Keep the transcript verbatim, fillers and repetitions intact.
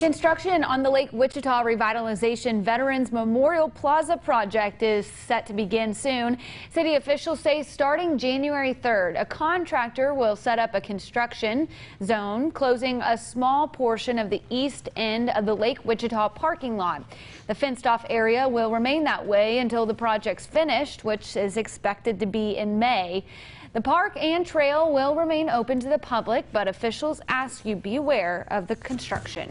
Construction on the Lake Wichita Revitalization Veterans Memorial Plaza project is set to begin soon. City officials say starting January third, a contractor will set up a construction zone, closing a small portion of the east end of the Lake Wichita parking lot. The fenced-off area will remain that way until the project's finished, which is expected to be in May. The park and trail will remain open to the public, but officials ask you beware of the construction.